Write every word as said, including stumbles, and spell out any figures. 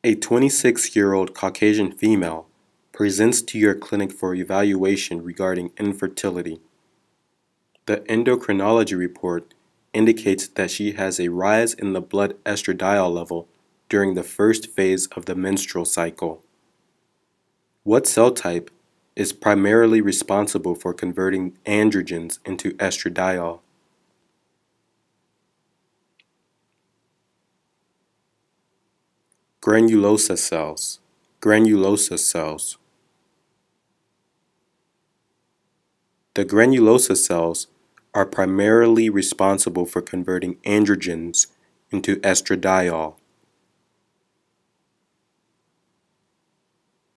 A twenty-six-year-old Caucasian female presents to your clinic for evaluation regarding infertility. The endocrinology report indicates that she has a rise in the blood estradiol level during the first phase of the menstrual cycle. What cell type is primarily responsible for converting androgens into estradiol? Granulosa cells. Granulosa cells. The granulosa cells are primarily responsible for converting androgens into estradiol.